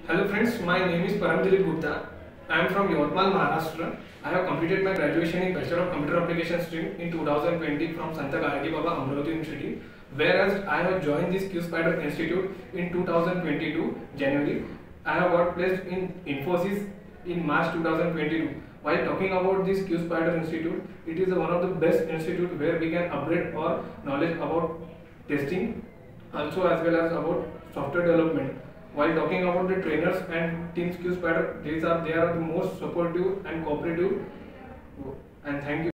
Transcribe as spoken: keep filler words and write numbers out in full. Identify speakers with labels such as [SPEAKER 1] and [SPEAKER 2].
[SPEAKER 1] Hello friends, my name is Paramdilip Gupta. I am from Yavatmal, Maharashtra. I have completed my graduation in Bachelor of Computer Application stream in two thousand twenty from Santa Gayatri Baba Amravati University. Whereas I have joined this QSpider Institute in two thousand twenty-two January. I have got placed in Infosys in March two thousand twenty-two. While talking about this QSpider Institute, it is one of the best institute where we can upgrade our knowledge about testing, also as well as about software development. While talking about the trainers and Team QSpider, these are they are the most supportive and cooperative. And thank you.